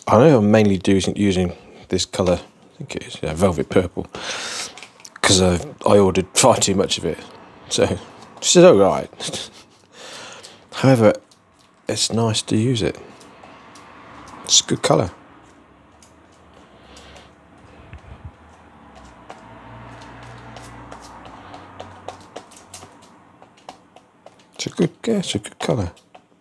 I know I'm mainly using this colour, I think it is, yeah, velvet purple, because I ordered far too much of it, so it's alright. However, it's nice to use it. It's a good colour. It's a good colour.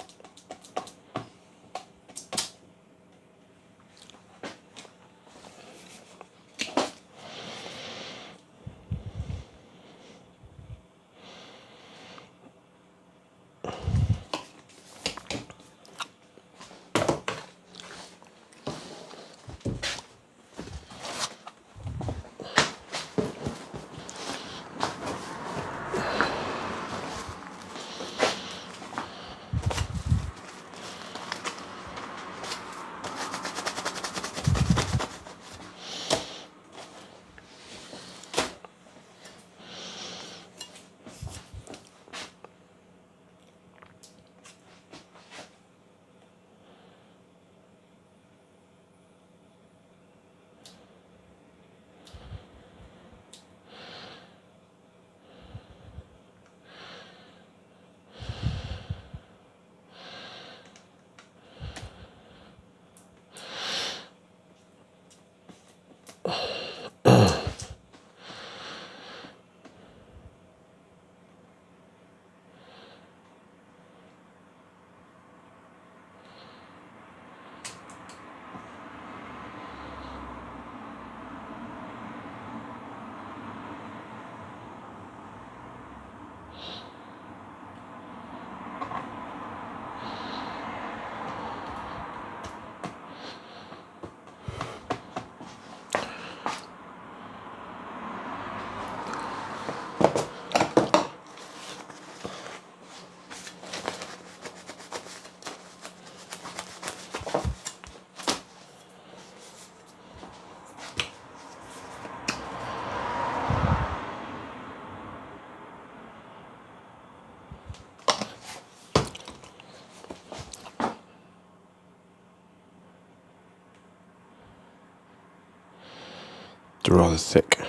They're rather thick.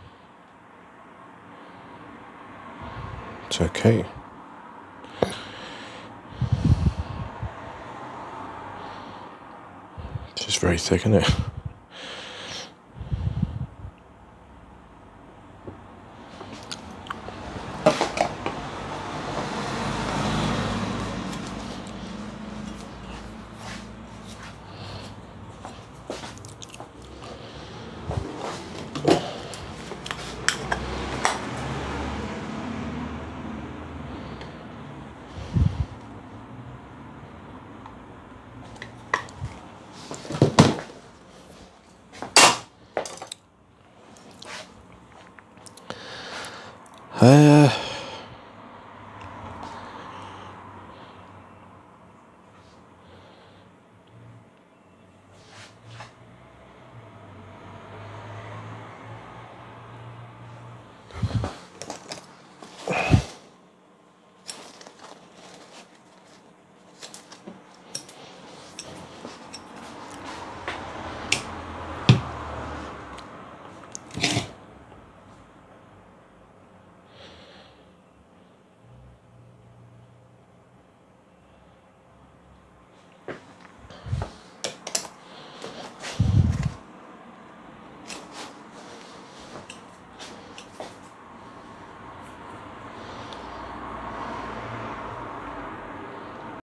It's okay. It's just very thick, isn't it?